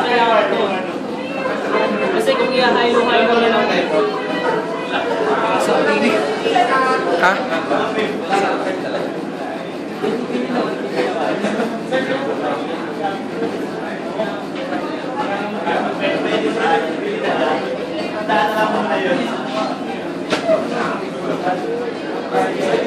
kaya ito. Kasi kung i-hilo-hilo na lang. Ha? Thank you.